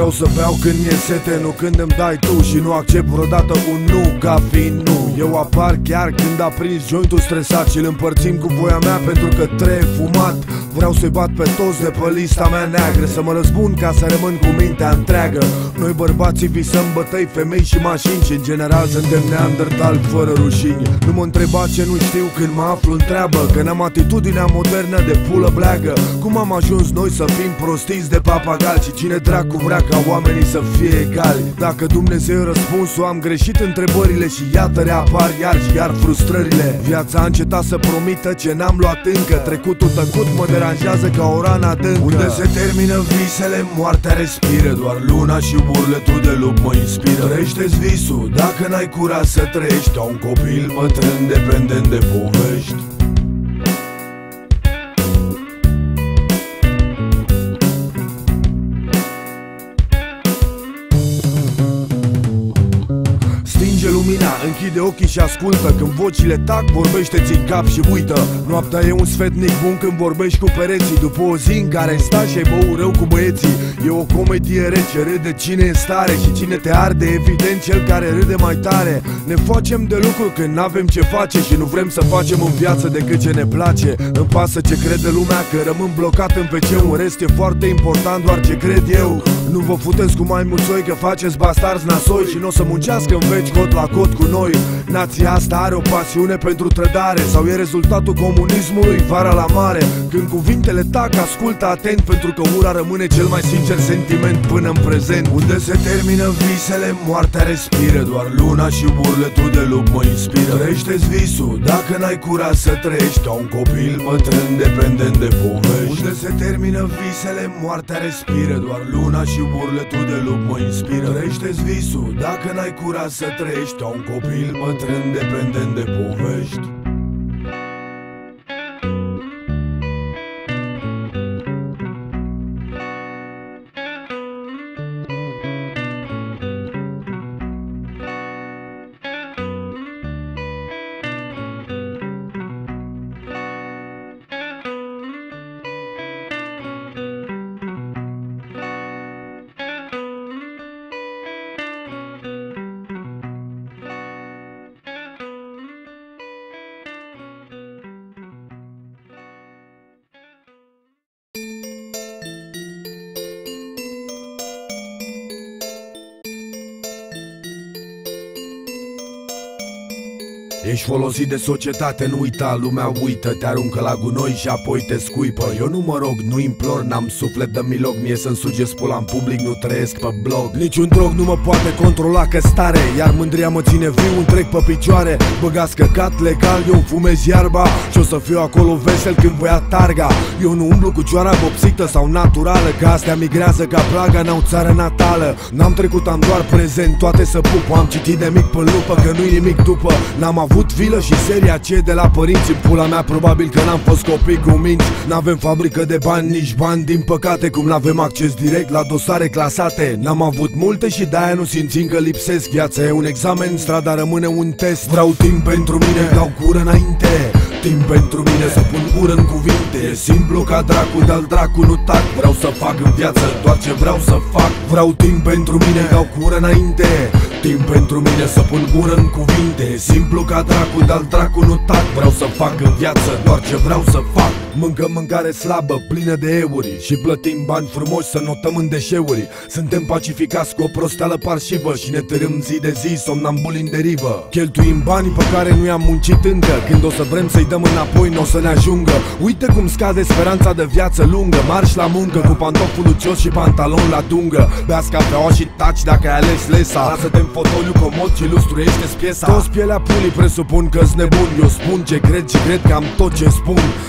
Vreau să beau când mi-e sete, nu când îmi dai tu. Și nu accept vreodată un nu ca fiind nu. Eu apar chiar când aprins jointul stresat și îl împărțim cu voia mea pentru că trebuie fumat. Vreau să-i bat pe toți de pe lista mea neagră, să mă răzbun ca să rămân cu mintea întreagă. Noi bărbații visăm bătăi, femei și mașini și în general suntem neandertali fără rușini. Nu mă întreba ce nu știu când mă aflu în treabă, că n-am atitudinea modernă de pulă bleagă. Cum am ajuns noi să fim prostiți de papagali și cine dracu vrea ca oamenii să fie egali? Dacă Dumnezeu e răspunsul, am greșit întrebările și iată reapar iar și iar frustrările. Viața a încetat să promită ce n-am luat încă, trecutul tăcut mă deranjează ca o rană adâncă. Unde se termină visele, moartea respiră, doar luna și urletul de lup mă inspiră. Trăiește-ți visul, dacă n-ai curaj să trăiești ca un copil bătrân dependent de povești. Lumina, închide ochii și ascultă. Când vocile tac, vorbește-ți în cap și uită. Noaptea e un sfetnic bun când vorbești cu pereții, după o zi în care stai și ai băut rău cu băieții. E o comedie rece, râde cine e în stare și cine te arde, evident cel care râde mai tare. Ne facem de lucru când n-avem ce face și nu vrem să facem în viață decât ce ne place. Îmi pasă ce crede lumea, că rămân blocat în WC. În rest e foarte important doar ce cred eu. Nu vă futeți cu mai mulțoi că faceți bastarzi nasoi și n-o să muncească în veci cot la cot cu noi. Nația asta are o pasiune pentru trădare, sau e rezultatul comunismului vara la mare? Când cuvintele tac, ascultă atent, pentru că ura rămâne cel mai sincer sentiment până în prezent. Unde se termină visele, moartea respiră, doar luna și urletul de lup mă inspiră. Trăiește-ți visul, dacă n-ai curaj să trăiești ca un copil bătrân dependent de povești. Unde se termină visele, moartea respiră, doar luna și urletul de lup mă inspiră. Trăiește-ți visul, dacă n-ai curaj să trăiești ca un copil bătrân dependent de povești. Ești folosit de societate, nu uita, lumea uită, te aruncă la gunoi și apoi te scuipă. Eu nu mă rog, nu implor, n-am suflet de miloc, mie să-mi suge spula în public, nu trăiesc pe blog. Niciun drog nu mă poate controla că stare, iar mândria mă ține viu, un trec pe picioare. Băgați căcat legal, eu fumez iarba și o să fiu acolo vesel când voi atarga. Eu nu umblu cu cioara vopsită sau naturală, că astea migrează ca plaga, n-au țară natală. N-am trecut, am doar prezent, toate să pup. Am citit de mic pe lupă, că nu-i nimic după. N-am avut vilă și seria C de la părinți. În pula mea probabil că n-am fost copii cu minți. N-avem fabrică de bani, nici bani din păcate, cum n-avem acces direct la dosare clasate. N-am avut multe și de-aia nu simțim că lipsesc. Viața e un examen, strada rămâne un test. Vreau timp pentru mine, dau cură înainte. Timp pentru mine să pun ură în cuvinte. E simplu ca dracu, de-al dracu nu tac. Vreau să fac în viață doar ce vreau să fac. Vreau timp pentru mine, dau cură înainte. Timp pentru mine să pun ură în cuvinte. E simplu ca dracu, de-al dracu nu tac. Vreau să fac în viață doar ce vreau să fac. Mâncăm mâncare slabă, plină de euri și plătim bani frumoși să notăm în deșeuri. Suntem pacificați cu o prosteală parșivă și ne târâm zi de zi somnambuli în derivă. Cheltuim banii pe care nu i-am muncit încă. Când o să vrem să-i dăm înapoi, n-o să ne ajungă. Uite cum scade speranța de viață lungă. Marș la muncă cu pantoful lucios și pantalon la dungă. Beați cafeaua și taci dacă ai ales lesa. Lasă-te în fotoliu comod și lustruiește-ți piesa. Toți pielea pulii presupun că-s nebun. Eu spun ce cred și cred că am tot ce spun.